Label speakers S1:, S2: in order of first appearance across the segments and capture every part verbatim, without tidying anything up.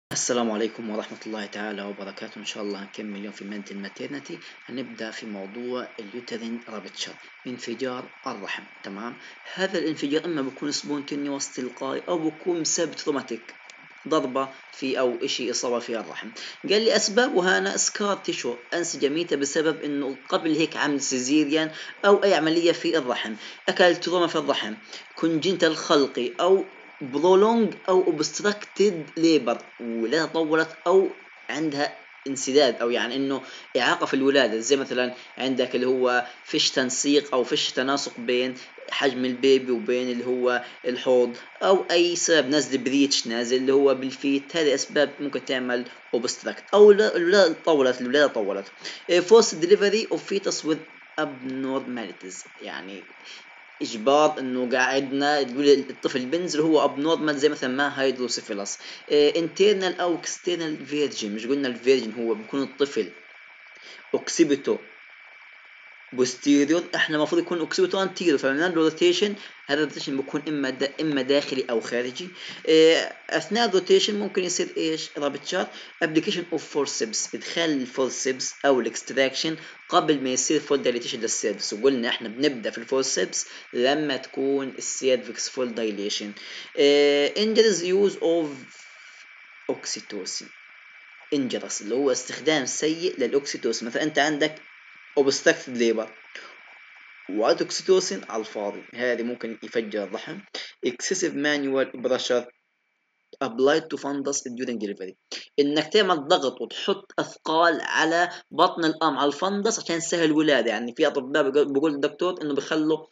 S1: السلام عليكم ورحمة الله تعالى وبركاته. إن شاء الله هنكمل اليوم في مادة الماتيرنتي. هنبدأ في موضوع اليوترين رابتشر، انفجار الرحم. تمام. هذا الانفجار إما بيكون سبونتينيوس تلقائي أو بيكون بسبب تروماتيك، ضربة في أو إشي إصابة في الرحم. قال لي أسبابه هنا سكار تيشو، أنسجة ميتة بسبب إنه قبل هيك عمل سيزيريان أو أي عملية في الرحم، أكل تروما في الرحم، كونجنتال خلقي أو برولونج او اوبستراكتد ليبر، ولا طولت او عندها انسداد او يعني انه اعاقه في الولاده، زي مثلا عندك اللي هو فيش تنسيق او فيش تناسق بين حجم البيبي وبين اللي هو الحوض، او اي سبب نزل بريتش نازل اللي هو بالفيت. هذه اسباب ممكن تعمل اوبستراكت او الولاده طولت الولاده طولت فورس ديليفري اوف فيتس وذ abnormalities، يعني اجبار انه قاعدنا تقول الطفل بنزل هو اب نورمال، زي مثلا ما هيدروسيفيلس. انترنال او اكسترنال فيرجن، مش قلنا الفيرجن هو بيكون الطفل اوكسيبيتو بوستيريور، احنا المفروض يكون اوكسيبيتو انتيريور، فبنعمل روتيشن. هذا الروتيشن بيكون اما دا اما داخلي او خارجي. اه اثناء الروتيشن ممكن يصير ايش رابتشار. ابلكيشن اوف فورسبس، ادخال الفورسبس او الاكستراكشن قبل ما يصير فول دايليتيشن للسيرفكس، وقلنا احنا بنبدا في الفورسبس لما تكون السيرفكس فول دايليشن. انجرز يوز اوف اوكسيتوسين، انجرس اللي هو استخدام سيء للاوكسيتوسين. مثلا انت عندك اوبستراكتد ليبر والاوكسيتوسين على الفاضي، هذه ممكن يفجر الرحم. excessive manual pressure applied to fundus during delivery، انك تعمل ضغط وتحط اثقال على بطن الام على الفندس عشان سهل الولاده. يعني في اطباء بيقول الدكتور انه بيخلوا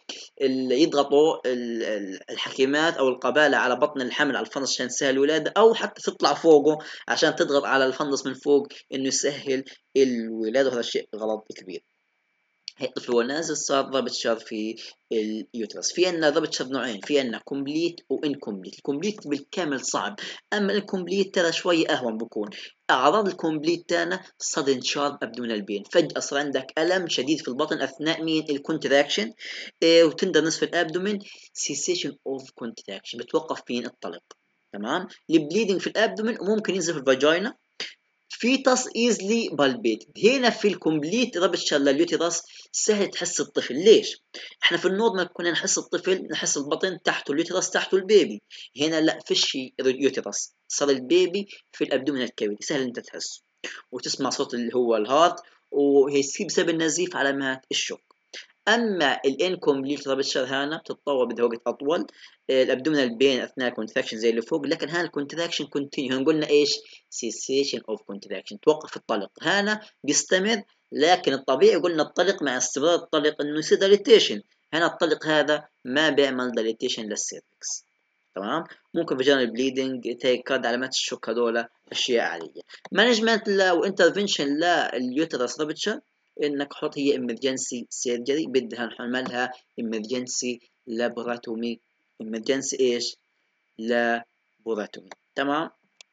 S1: يضغطوا الحكيمات او القباله على بطن الحمل على الفندس عشان سهل الولاده، او حتى تطلع فوقه عشان تضغط على الفندس من فوق انه يسهل الولاده، وهذا شيء غلط كبير. هي الطفل هو نازل صار ضابط شر في اليوترس. في عندنا ضابط شر نوعين، في عندنا كومبليت وانكمبليت. الكومبليت بالكامل صعب، اما الانكمبليت ترى شوي اهون بكون. اعراض الكومبليت تانا sudden sharp abdominal pain، فجأة صار عندك الم شديد في البطن اثناء مين الكونتراكشن، إيه وتندر نصف الابدومين. cessation of contraction، بتوقف مين الطلق. تمام. البليدنج في الابدومين وممكن ينزل في الفاجينا. فيتس ايزلي بالبيتد، هنا في الكومبليت رابتشر لليوتيرس سهل تحس الطفل. ليش؟ احنا في النورمال كنا نحس الطفل نحس البطن تحته اليوتيرس تحته البيبي، هنا لا فيش يوتيرس، صار البيبي في الابدومين الكبدي، سهل انت تحس وتسمع صوت اللي هو الهارت، وهي بسبب النزيف علامات الشوك. اما الانكمبليت رابتشر هنا بتتطور بدها وقت اطول، الابدومينال بين اثناء الكونتراكشن زي اللي فوق، لكن هنا الكونتراكشن كونتينيو. هنا قلنا ايش؟ سيسيشن اوف كونتراكشن، توقف الطلق. هنا بيستمر، لكن الطبيعي قلنا الطلق مع استمرار الطلق انه يصير دايليتيشن. هنا الطلق هذا ما بيعمل دايليتيشن للسيرفكس. تمام. ممكن فيجنال بليدنج، تيكارد، علامات الشوك، هذول اشياء عاديه. مانجمنت وانترفنشن لليوترس رابتشر، انك حط هي emergency surgery، بدها نعملها emergency laparotomy. emergency ايش؟ laparotomy. تمام.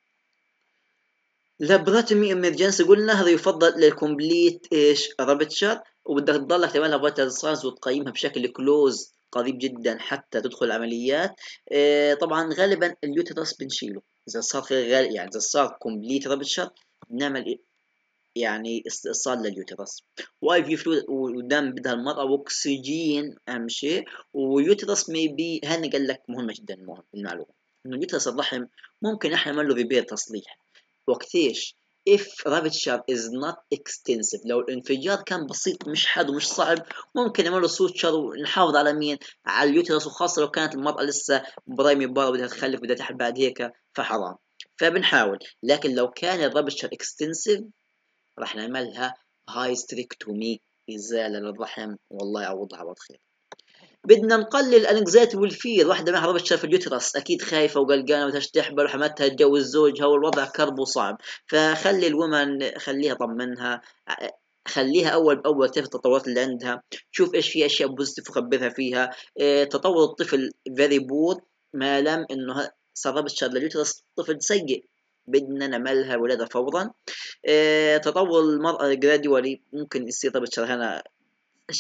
S1: laparotomy emergency قلنا هذا يفضل للكومبليت ايش رابتشر، وبدك تضلك تعملها فيتال ساينس وتقيمها بشكل كلوز قريب جدا حتى تدخل عمليات. إيه طبعا غالبا اليوترس بنشيله اذا صار غالي، يعني اذا صار كومبليت رابتشر بنعمل يعني استئصال لليوترس. واي في فلويد ودم بدها المرأة، واكسجين اهم شيء، ويوترس ميبي. هنا قال لك مهمة جدا، مهم المعلومة انه اليوترس الرحم ممكن احنا نعمل له ريبير تصليح. وقتيش؟ if rupture is not extensive، لو الانفجار كان بسيط مش حاد ومش صعب، ممكن نعمل له سوتشر ونحافظ على مين؟ على اليوترس، وخاصة لو كانت المرأة لسه برايمي بار بدها تخلف بدها تحب بعد هيك فحرام، فبنحاول. لكن لو كان الربشر اكستنسيف راح نعملها هايستريكتومي، إزالة للرحم، والله يعوضها على خير. بدنا نقلل الانكزايتي والفير. واحدة ما حضرتش في اليوترس أكيد خايفة وقلقانة وبدها تحبل وحماتها تجوز زوجها والوضع كرب وصعب، فخلي الومن خليها طمنها، خليها أول بأول تعرف التطورات اللي عندها، شوف إيش في أشياء بوزيتيف وخبرها فيها. إيه تطور الطفل فيري بور ما لم إنه سبب الشر لليوترس طفل سيء، بدنا نعملها ولادة فورا. اه تطور المرأة جراديولي ممكن يصير طب هنا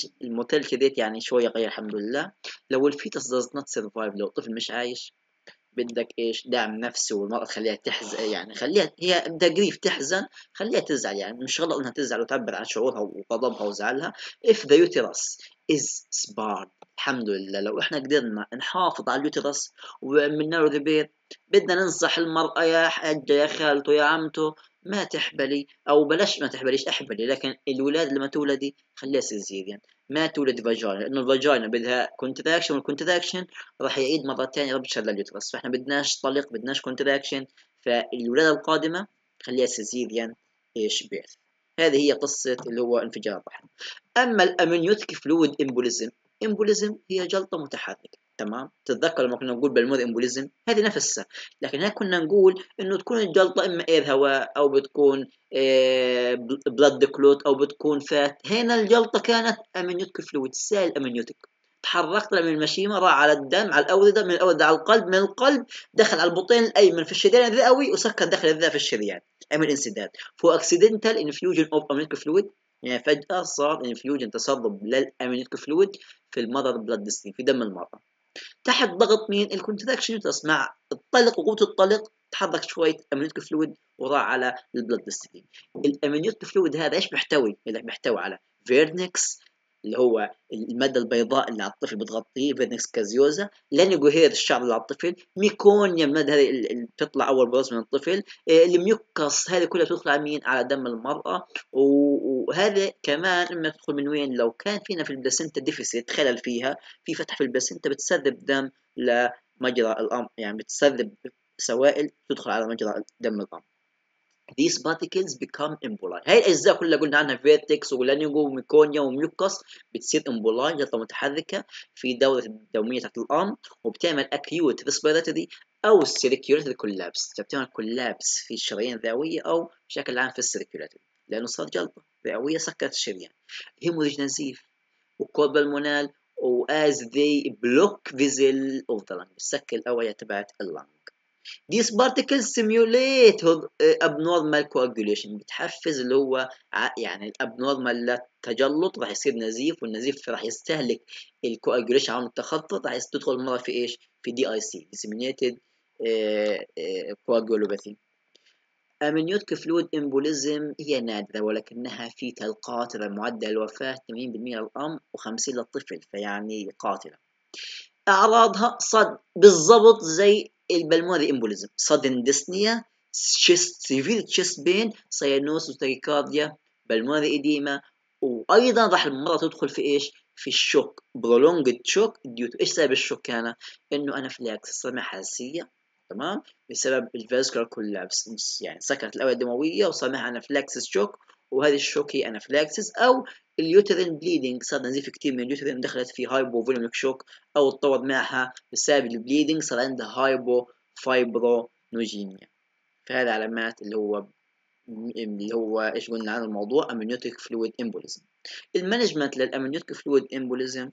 S1: الموتيل كذيت يعني شوية غير الحمد لله. لو الفيتس does not survive، لو الطفل مش عايش بدك ايش دعم نفسي، والمرأة تخليها تحزن، يعني خليها هي تقريف تحزن، خليها تزعل، يعني مش غلط انها تزعل وتعبر عن شعورها وغضبها وزعلها. if the uterus is sparred. الحمد لله لو احنا قدرنا نحافظ على اليوترس وعملنا له ريبير. بدنا ننصح المرأة يا حاجة يا خالته يا عمته ما تحبلي، او بلاش ما تحبليش احبلي، لكن الولاد لما تولدي خليها سيزيريان، ما تولد فاجينا، لانه الفاجينا بدها كونتراكشن، والكونتراكشن راح يعيد مرة ثانية ربشة لليوترس، فاحنا بدناش طلق بدناش كونتراكشن، فالولادة القادمة خليها سيزيريان ايش بيرث. هذه هي قصة اللي هو انفجار الرحم. اما الامنيوتيك فلويد امبوليزم، امبوليزم هي جلطة متحركة، تمام. تتذكر لما كنا نقول بالمود امبوليزم هذه نفسها، لكن هنا كنا نقول انه تكون الجلطة اما اير هواء او بتكون بلاد كلوت او بتكون فات. هنا الجلطة كانت امنيوتيك فلويد، سائل امنيوتيك، تحركت من المشيمة راح على الدم على الأوردة، من الأوردة على القلب، من القلب دخل على البطين الأيمن في الشريان الرئوي وسكر داخل الرئة في الشريان، عمل انسداد. فو اكسيدنتال انفيوجن اوف امنيوتيك فلويد، يعني فجأة صار انفيوجن تسرب للامنيوتيك فلويد في المذر بلاد ستريم في دم المرأة، تحت ضغط مين؟ الكونتراكشن يوترس، مع الطلق وقوة الطلق تحرك شوية امنيوتيك فلويد وراح على البلاد ستريم. الامنيوتيك فلويد هذا ايش بيحتوي؟ اللي بيحتوي على فيرنكس اللي هو المادة البيضاء اللي على الطفل بتغطيه، فيرنكس كازيوزا، لانيجوهير الشعر اللي على الطفل، ميكونيا المادة هذه اللي بتطلع أول براز من الطفل، الميوكس هذه كلها بتدخل على مين؟ على دم المرأة. وهذا كمان لما تدخل من وين؟ لو كان فينا في البلاسينتا ديفيسيت خلل فيها، في فتح في البلاسينتا بتسرب دم لمجرى الأم، يعني بتسرب سوائل تدخل على مجرى دم الأم. These particles become emboli. هاي الأجزاء كلها قلنا عنها فيرتكس ولانيجو وميكونيا وميوكس بتصير emboli، جلطة متحركة في الدورة الدموية تحت الأرم، وبتعمل acute respiratory أو circulatory collapse، بتعمل collapse في الشرايين الرئوية أو بشكل عام في السيركيولاتوري، لأنه صار جلطة رئوية سكرت الشريان. هيموريج نزيف وكوربالمونال وas they block vessel of the lung، بتسكر الأوعية تبعت اللنج. These particles simulate abnormal coagulation، بتحفز اللي هو يعني الابنورمال تجلط، راح يصير نزيف، والنزيف راح يستهلك الكواجوليشن عن التخطط، راح تدخل المرة في ايش؟ في دي اي سي disseminated coagulopathy. amniotic fluid embolism هي نادرة ولكنها في قاتلة، معدل الوفاة ثمانين بالمئة للأم وخمسين للطفل، فيعني قاتلة. أعراضها صد بالضبط زي البلمونري امبوليزم، sudden dyspnea، chest severe chest pain، cyanosis وتاكيكارديا، بالمونري إديما، وأيضا راح المرة تدخل في إيش؟ في الشوك prolonged shock due to إيش سبب الشوك هنا؟ إنه أنافلاكسس صدمة حساسية، تمام، بسبب الفاسكولار كولابس، يعني سكرت الأوعية الدموية وصار معها أنافلاكسس شوك، وهذه الشوك هي أنافلاكسس، أو اليوترين بليدنج، صار نزيف كتير من اليوترين دخلت في هايبوفوليميك شوك، او تطور معها بسبب البليدنج صار عندها هايبو فايبرونوجينيا. فهذا علامات اللي هو اللي هو ايش قلنا عن الموضوع امنيوتيك فلويد امبوليزم. المانجمنت للامنيوتيك فلويد امبوليزم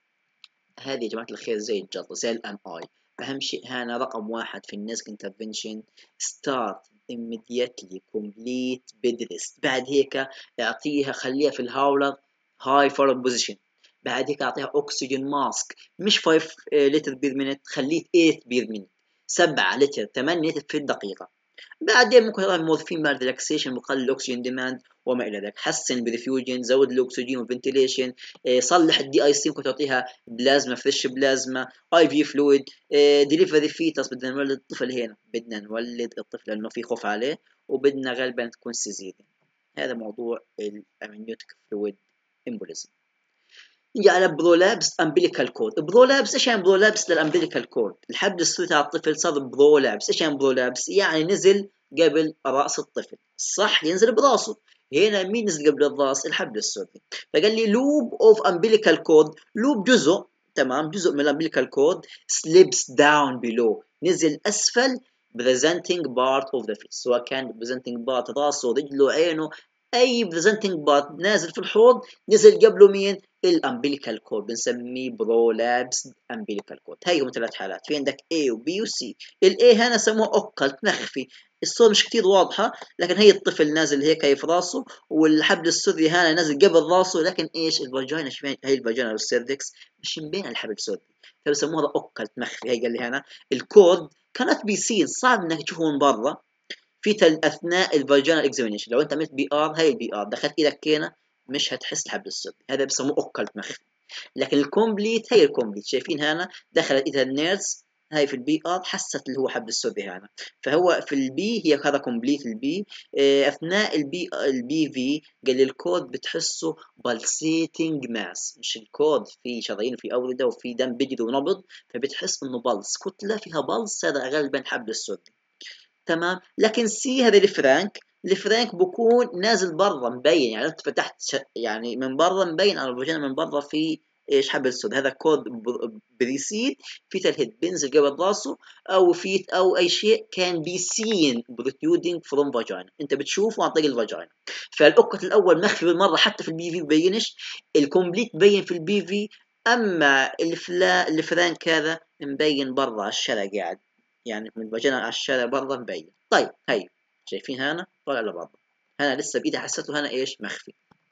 S1: هذه يا جماعه الخير زي الجلطه زي الام اي، اهم شيء هنا رقم واحد في النسك انترفنشن ستارت immediately complete bed rest، بعد هيك اعطيها خليها في الهاولر هاي فور بوزيشن، بعد هيك اعطيها اكسجين ماسك مش خمسة لتر بير مينت، خليه ثمانية بير مينت، سبعة لتر ثمانية لتر في الدقيقة. بعدين ممكن يضع مورفين مع ريلاكسيشن بقلل الاكسجين ديماند وما الى ذلك، حسن بريفيوجن، زود الاكسجين والفنتيليشن، صلح الدي اي سي، ممكن تعطيها بلازما فريش بلازما، اي في فلويد، ديليفري فيتس، بدنا نولد الطفل هنا، بدنا نولد الطفل لانه في خوف عليه وبدنا غالبا تكون سيزيريان. هذا موضوع الامنيوتيك فلويد امبوليزم. نجي على برولابس امبليكال كورد. برولابس ايش يعني برولابس للامبليكال كورد؟ الحبل الصوتي على الطفل صار برولابس. ايش يعني برولابس؟ يعني نزل قبل راس الطفل، صح، ينزل براسه. هنا مين نزل قبل الراس؟ الحبل الصوتي. فقال لي لوب اوف امبليكال كورد، لوب جزء، تمام، جزء من الامبليكال كورد slips down below، نزل اسفل presenting part of the face، سواء كان presenting part راسه رجله عينه، اي presenting part نازل في الحوض نزل قبله مين؟ الامبليكال كورد، بنسميه برولابس امبليكال كورد. هاي هم ثلاث حالات، في عندك A و B و C. ال A هنا سموه اوكلت مخفي، الصورة مش كتير واضحة، لكن هي الطفل نازل هيك هي في راسه، والحبل السري هنا نازل قبل راسه، لكن ايش الفاجينا شوين، هي الفاجينا والسيرفكس مش بين الحبل السري، فبسموها اوكلت مخفي. هي قال لي هنا الكورد كانت بي سين، صعب انك تشوفه من برا في تل اثناء الفاجينال اكزامينيشن. لو انت عملت بي ار، هاي البي ار دخلت ايدك هنا مش هتحس الحبل السري، هذا بسموه اوكلت مخفي. لكن الكومبليت، هي الكومبليت شايفين هنا دخلت ايدها النيرس، هاي في البي ار حست اللي هو حبل السري هنا. فهو في البي هي هذا كومبليت البي. اثناء البي البي في قال لي الكود بتحسه بالسيتنج ماس، مش الكود في شرايين وفي اوردة وفي دم بيجري ونبض، فبتحس انه بلس، كتله فيها بلس، هذا غالبا حبل السري. تمام. لكن سي هذا الفرانك، الفرانك بكون نازل برا مبين، يعني انت فتحت ش... يعني من برا مبين على الفاجينا من برا في ايش حبل السود. هذا كود بريسيد في تلهيد بينزل قبل راسه، او في او اي شيء كان بي سين بروتيودينج فروم فاجينا، انت بتشوفه عن طريق الفاجينا. فالاوكت الاول مخفي بالمره، حتى في البي في مبينش، الكومبليت مبين في البي في، اما الفلا الفرانك هذا مبين برا على الشارع قاعد، يعني من وجهنا على الشارع برا مبين. طيب هي شايفين هنا طالع لبرا، هنا لسه بايدي حسيته هنا ايش مخفي.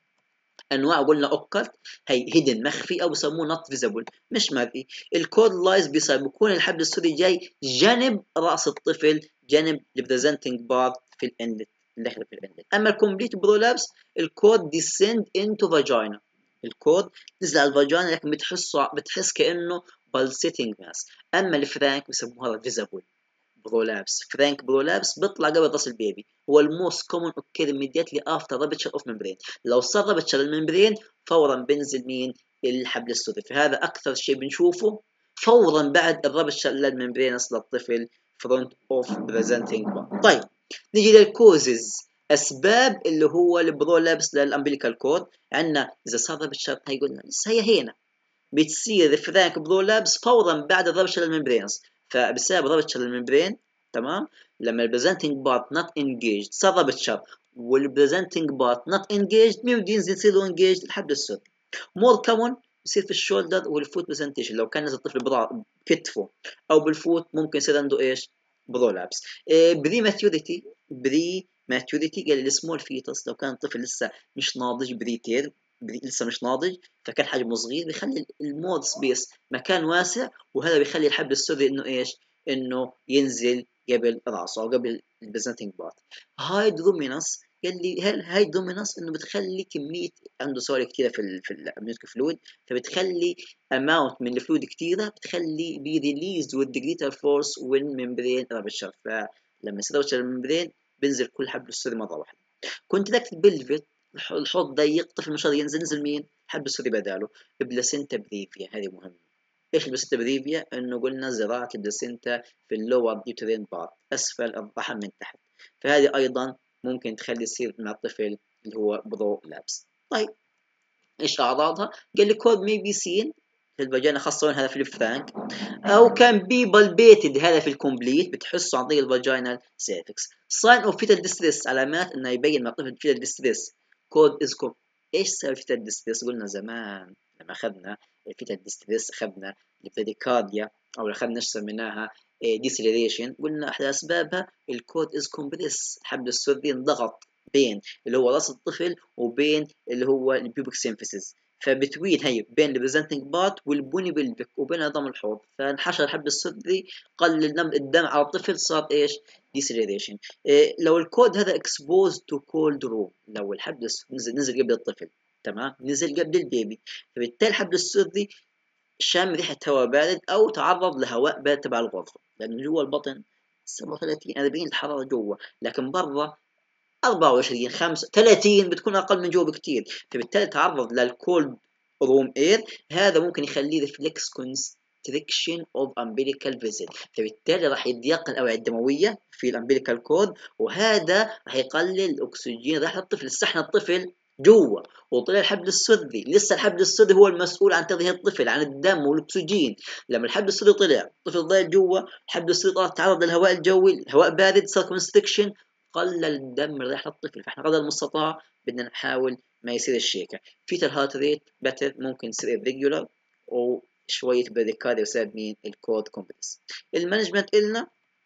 S1: انواع قلنا اوكلت، هي هيدن مخفي او بسموه نوت فيزبل مش مرئي. الكود لايز بيصير بيكون الحبل السري جاي جانب راس الطفل، جانب البريزنتنج بارت في الاندت اللي داخل في الاندت. اما الكومبليت برولابس الكود ديسند انتو فاجينا، الكود نزل على الفاجينا لكن بتحسه بتحس كانه بالسيتنج ماس. اما الفرانك بسموها فيزبل برولابس. فرانك برولابس بيطلع قبل راس البيبي، هو الموست كومن اوكير immediately افتر رابتشر اوف ممبرين. لو صار رابتشر الممبرين فورا بنزل مين؟ الحبل السري. فهذا اكثر شيء بنشوفه فورا بعد الرابتشر للممبرينس للطفل فرونت اوف بريزنتنج. طيب نيجي للكوزز، اسباب اللي هو البرولابس للامبليكال كود. عندنا اذا صار رابتشر هي قلنا لسه هي هنا بتصير الفرانك برولابس فورا بعد الرابشر للممبرينز، فبسبب رابشر للممبرين تمام. لما البريزنتنج بارت نوت انجيجد صار رابشر، والبريزنتنج بارت نوت انجيجد مين بده ينزل يصير له انجيجد؟ الحبل السري. مور كومن بصير في الشولدر والفوت برزنتيشن، لو كان نزل الطفل بكتفه او بالفوت ممكن يصير عنده ايش؟ برولابس. إيه بري ماتيوريتي، بري ماتيوريتي قال السمول فيتس، لو كان الطفل لسه مش ناضج بري تير، لسه مش ناضج فكان حجمه صغير، بيخلي المود سبيس مكان واسع، وهذا بيخلي الحبل السري انه ايش؟ انه ينزل قبل راسه او قبل البرزنتنج بارت. هاي دومينس قال لي هل هاي دومينس انه بتخلي كميه عنده سوائل كثيره في ال في الامنيوتيك فلويد، فبتخلي اماونت من الفلويد كثيره، بتخلي بي ريليزد وذ جريتر فورس وين ممبرين رابشر، فلما يصير رابشر الممبرين بينزل كل حبل السري مره واحده. كنت دكت بلفت الحوض ضيق، طفل مش راضي ينزل، نزل مين؟ حبل السري بداله بلاسينتا بريفيا. هذه مهمه. ايش البلاسينتا بريفيا؟ انه قلنا زراعه البلاسينتا في اللور يوترين بارت اسفل الرحم من تحت، فهذه ايضا ممكن تخلي يصير مع الطفل اللي هو برو لابس. طيب ايش اعراضها؟ قال لي كود مي بي سين في الفاجينا خاصه هذا في الفرانك، او كان بي بالبيتد هذا في الكومبليت بتحسه عن طريق الفاجينال سيرفكس. ساين اوف فيتال ديستريس علامات انه يبين مع الطفل فيتال ديستريس. كود از كوم. ايش سبب فيتال ديستريس؟ قلنا زمان لما اخذنا الفيتال ديستريس اخذنا البريكارديا او اخذنا ايش سميناها ديسيلريشن، قلنا احد اسبابها الكود از كومبريس، الحبل السري انضغط بين اللي هو راس الطفل وبين اللي هو البيوبك سيمفيسيس، فبتوين هي بين البريزنتنج بارت والبوني بالبك وبين عظام الحوض، فانحشر الحبل السري قلل الدم على الطفل، صار ايش؟ ديسيلريشن. إيه لو الكود هذا اكسبوز تو كولد روم، لو الحبل نزل نزل قبل الطفل تمام، نزل قبل البيبي، فبالتالي الحبل السري شم ريحه هواء بارد او تعرض لهواء بارد تبع الغرفه، لانه جوا البطن سبعة وثلاثين أربعين الحراره جوا، لكن برا أربعة وعشرين خمسة ثلاثين بتكون اقل من جوا بكثير، فبالتالي تعرض للكولد روم اير، هذا ممكن يخليه ريفلكس كونستريكشن اوف امبليكال فيزل، فبالتالي راح يضيق الاوعيه الدمويه في الامبليكال كود، وهذا راح يقلل الاكسجين راح للطفل. لسه احنا الطفل جوا وطلع الحبل السري، لسه الحبل السري هو المسؤول عن تغذيه الطفل عن الدم والاكسجين. لما الحبل السري طلع الطفل ضايل جوا، الحبل السري تعرض للهواء الجوي، الهواء بارد صار كونستريكشن، قلل الدم رايح للطفل، فاحنا قدر المستطاع بدنا نحاول ما يصير الشيكه. فيتال هارت ريت باتر ممكن يصير irregular وشويه بريكارديا بسبب مين؟ الكود كومبلكس. المانجمنت إلنا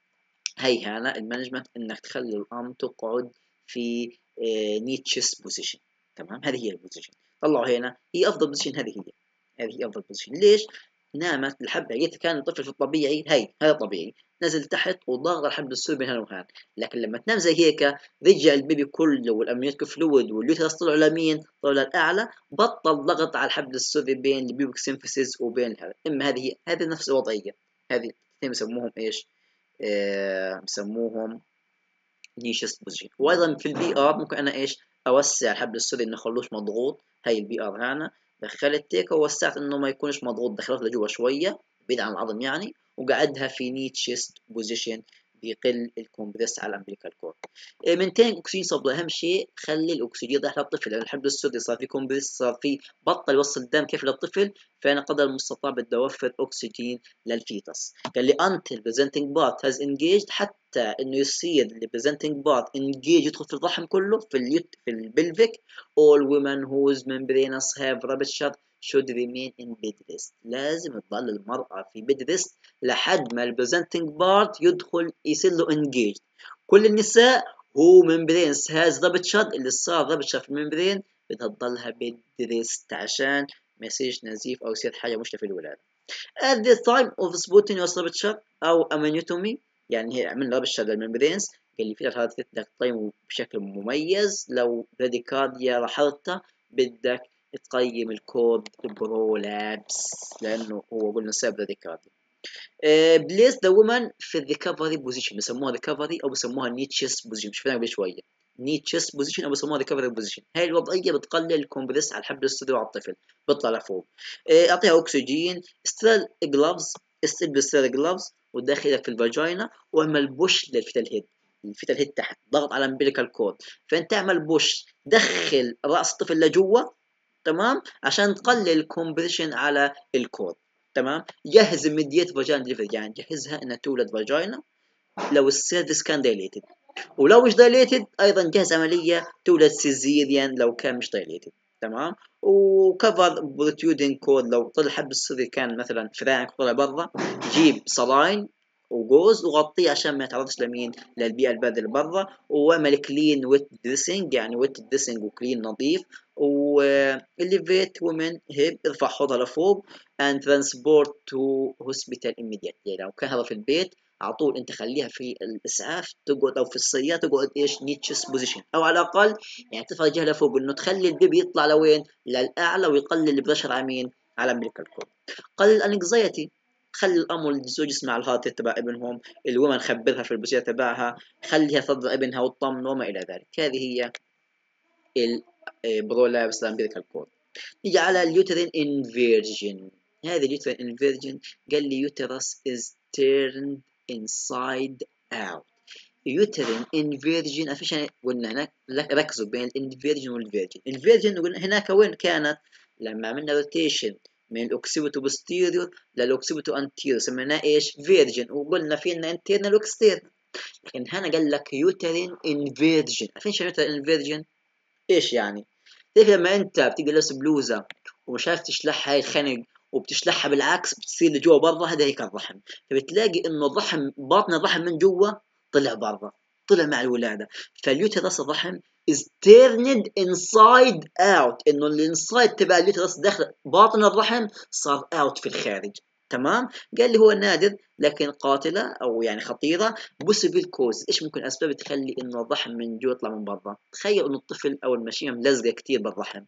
S1: هي هنا المانجمنت انك تخلي الام تقعد في ني تشيست بوزيشن، تمام؟ هذه هي البوزيشن، طلعوا هنا هي افضل بوزيشن، هذه هي هذه هي افضل بوزيشن. ليش؟ نامت الحبل، لقيت كان الطفل في الطبيعي، هي هذا طبيعي، نزل تحت وضغط الحبل السري بين هنا وهان. لكن لما تنام زي هيك رجع البيبي كله والامنيوتيك فلويد واليوترس طلعوا لمين؟ طلعوا للاعلى، بطل ضغط على الحبل السري بين البيبك سيمفيسيس وبين هذا. اما هذه هذه نفس الوضعيه، هذه الاثنين بسموهم ايش؟ آه بسموهم نيشست بوزيشن. وايضا في البي ار ممكن انا ايش؟ اوسع الحبل السري انه خلوش مضغوط. هي البي ار هنا دخلت تيك ووسعت انه ما يكونش مضغوط، دخلت لجوا شويه بعيد عن العظم يعني، وقعدها في ني تشيست بوزيشن بيقل الكومبريس على الامبليكال كورد. مينتين اكسجين سبلاي، اهم شيء خلي الاكسجين رايح للطفل، لان الحبل السري صار في كومبريس، صار في بطل يوصل الدم كيف للطفل، فانا قدر المستطاع بدي اوفر اكسجين للفيتس. قال لي until presenting part has engaged، حتى انه يصير البريزنتنج بارت انجيج يدخل في الرحم كله في اليوت في البلفيك. all women whose membranes have rupture should remain in bed rest، لازم تضل المرأة في bed rest لحد ما البريزنتنج بارت يدخل يصير له انجيج. كل النساء هو membranes has rupture، اللي صار rupture في الممبرين بدها تضلها bed rest عشان ما يصيرش نزيف او يصير حاجة مشكلة في الولادة. at the time of spontaneous rupture او amniotomy، يعني هي عملنا ربشة للممبرينز، قال لي في هذا بدك تقيمه بشكل مميز. لو براديكارديا لاحظتها بدك تقيم الكود برولابس، لانه هو قلنا سبب براديكارديا. بليس ذا وومن في الريكفري بوزيشن، بسموها ريكفري او بسموها نيتشيس بوزيشن، مش فاهم قبل شويه نيتشيس بوزيشن او بسموها ريكفري بوزيشن. هاي الوضعيه بتقلل الكومبريس على الحبل السري على الطفل، بيطلع لفوق. اعطيها اكسجين، ستيل جلافز، استلبس ستيل جلافز وداخلك في الفاجينا، واعمل بوش للفيتال هيد، الفيتال هيد تحت ضغط على الامبليكال كود، فانت اعمل بوش، دخل راس الطفل لجوا، تمام، عشان تقلل الكومبريشن على الكود. تمام. جهز الميديات فاجينا ديليفري، يعني جهزها انها تولد فاجينا لو السيرفس كان دايليتد، ولو مش دايليتد ايضا جهز عمليه تولد سيزيريان لو كان مش دايليتد. تمام. وكفر بروتيودين كود، لو طلع حب الصدر كان مثلا فرانك طلع برا، جيب صلاين وجوز وغطيه عشان ما يتعرضش لمين؟ للبيئه البارده اللي برا. واعمل كلين ويت دريسنج، يعني ويت دريسنج وكلين نظيف. والليفيت ومن هيب، ارفع حوضها لفوق and transport to hospital immediately. يعني لو كان هذا في البيت على طول انت خليها في الاسعاف تقعد، او في السياره تقعد ايش؟ نيتشس بوزيشن، او على الاقل يعني ترفع رجلها لفوق، انه تخلي البيبي يطلع لوين؟ للاعلى، ويقلل البريشر على مين؟ على امريكا الكل. قلل الانكزايتي، خلي الام والزوج يسمع الهارت تبع ابنهم، الومن خبرها في البوزيشن تبعها، خليها ترضع ابنها وتطمن وما الى ذلك. هذه هي البرولابس الامريكا الكود. نيجي على اليوترين انفيرجن. هذا اليوترين انفيرجن قال لي يوترس is turned inside out. يوترين انفيرجن افيش قلنا هناك، ركزوا بين الانفيرجن والفيرجن. الفيرجن قلنا هناك وين كانت؟ لما عملنا روتيشن من الاوكسيبيتو بوستيريور للاوكسيبيتو انتيريور سميناه ايش؟ فيرجن، وقلنا في لنا انترنال واكسترنال. لكن هنا قال لك يوترين انفيرجن. افيش يوترين انفيرجن؟ ايش يعني؟ كيف لما انت بتيجي لابس بلوزه ومش عارف تشلحها هاي الخنق، وبتشلحها بالعكس بتصير لجوا برا، هذا هيك الرحم. فبتلاقي انه الرحم، باطن الرحم من جوا طلع برا، طلع مع الولاده. فاليوترس الرحم is turned inside out، انه الانسايد تبع اليوترس داخل باطن الرحم صار اوت في الخارج. تمام. قال لي هو نادر لكن قاتله او يعني خطيره. بوسيبل كوز، ايش ممكن اسباب تخلي انه الرحم من جوا يطلع من برا؟ تخيل انه الطفل او المشيمه ملزقه كثير بالرحم،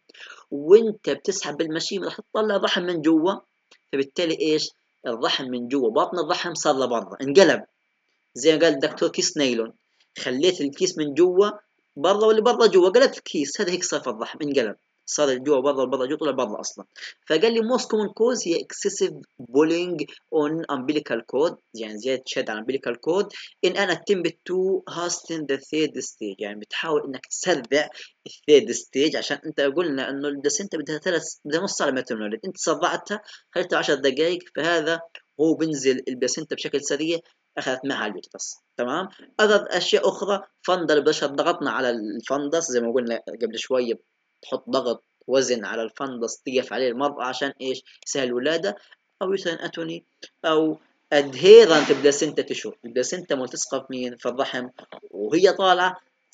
S1: وانت بتسحب بالمشيمه راح تطلع الرحم من جوا، فبالتالي ايش؟ الرحم من جوا باطن الرحم صار لبرا، انقلب. زي ما قال الدكتور كيس نايلون، خليت الكيس من جوا برا واللي برا جوا، قلبت الكيس، هذا هيك صار في الرحم، انقلب، صار الجوا برا والبرا جوا، طلع برا اصلا. فقال لي most common cause هي excessive pulling on umbilical cord، يعني زيادة شد على umbilical cord in an attempt to hasten the third stage، يعني بتحاول انك تسرع الثيرد ستيج، عشان انت قلنا انه البلاسينتا بدها ثلاث بدها نص ساعه لما تنولد، انت سرعتها خليتها عشر دقائق، فهذا هو بنزل البلاسينتا بشكل سريع، اخذت معها اليوترس. تمام. اخذ اشياء اخرى، فندل البشر، ضغطنا على الفندس زي ما قلنا قبل شويه، تحط ضغط وزن على الفندس تقف عليه المرأة عشان ايش؟ يسهل الولاده. او يوترين اتوني، او ادهيرنت بلاسينتا تشو، البلاسينتا ملتصقه في مين؟ في الرحم، وهي طالعه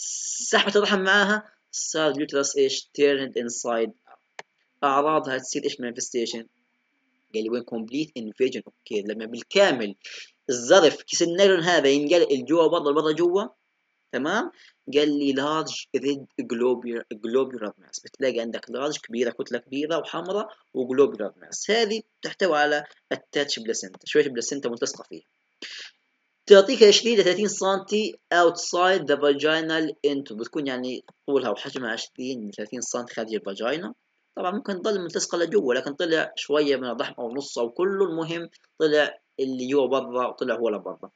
S1: سحبت الرحم معاها، صار اليوترس ايش؟ turned inside. اعراضها تصير ايش؟ manifestation قال لي وين كومبليت انفيجن اوكي لما بالكامل الظرف كيس النايلون هذا ينقلب جوا برا برا جوا، تمام. قال لي لارج ريد جلوبير جلوبيولار ماس، بتلاقي عندك لارج كبيره كتله كبيره وحمراء وجلوبيولار ماس، هذه تحتوي على التاتش بلاسنتا، شويه بلاسنتا ملتصقه فيها. تعطيك عشرين ل ثلاثين سم outside the vaginal entry، بتكون يعني طولها وحجمها عشرين ل ثلاثين سم خارج الفاجينا. طبعا ممكن تضل ملتصقه لجوا، لكن طلع شويه من الرحم او نص او كله، المهم طلع اللي جوا برا وطلع هو لبرا.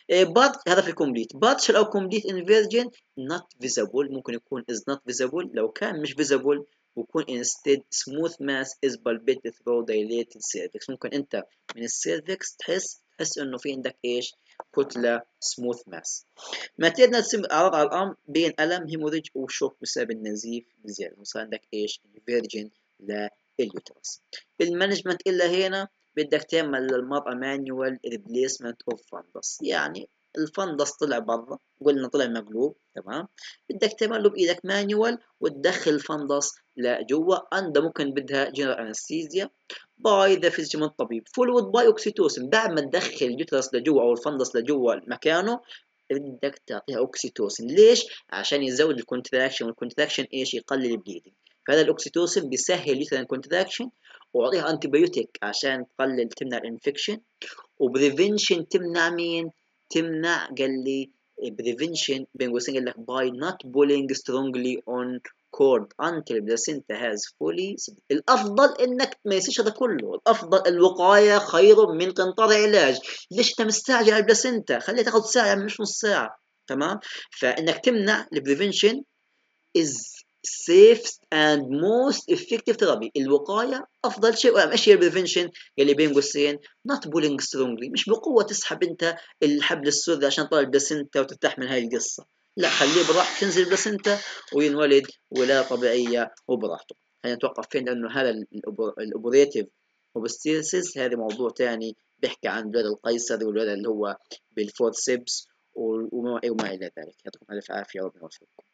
S1: بات هذا في الكومبليت. باتشر او كومبليت انفيرجن نوت فيزابل، ممكن يكون از نوت فيزابل، لو كان مش فيزابل بيكون instead smooth mass is palpated through dilated cervix، ممكن انت من السيرفكس تحس تحس انه في عندك ايش كتله سموث ماس. ماتيرنال سيم اعراض على الام بين الم هيموريج وشوك بسبب النزيف بزياده، وصار عندك ايش فيرجن لليوترس. المانجمنت الا هنا بدك تعمل للمرأة مانيوال ريبليسمنت اوف فندس، يعني الفندس طلع برا قلنا طلع مقلوب، تمام. بدك تعمل له بايدك مانيوال وتدخل الفندس لجوا، عند ممكن بدها جنرال انستيزيا باي ذا فيزيشن الطبيب، فولود باي اوكسيتوسن، بعد ما تدخل اليوترس لجوا او الفندس لجوا مكانه بدك تعطيها اوكسيتوسن. ليش؟ عشان يزود الكونتراكشن، والكونتراكشن ايش؟ يقلل البليدنج. فهذا الاوكسيتوسن بيسهل اليوترين كونتراكشن، واعطيها انتي بايوتيك عشان تقلل تمنع الانفكشن، وبريفنشن تمنع مين؟ تمنع قال لي بريفنشن بين قوسين قال لك باي نوت بولينج سترونجلي اون كورد until the placenta has fully. الافضل انك ما يصيرش هذا كله، الافضل الوقايه خير من قنطار علاج. ليش انت مستعجل على البلاسنتا؟ خليها تاخذ ساعه مش نص ساعه، تمام. فانك تمنع البريفنشن is safe and most effective therapy، الوقايه افضل شيء. واهم شيء البريفنشن اللي بين قوسين not pulling strongly، مش بقوه تسحب انت الحبل السري عشان تطلع البلاسنتا وترتاح من هاي القصه، لا خليه براحته تنزل البلاسنتا وينولد ولاده طبيعيه وبراحته. خلينا نتوقف فين، لانه هذا الاوبريتيف اوبستيسيس هذا موضوع ثاني بيحكي عن الولاده القيصري والولاده اللي هو بالفورسبس وما الى ذلك. يعطيكم الف عافيه وربنا يوفقكم.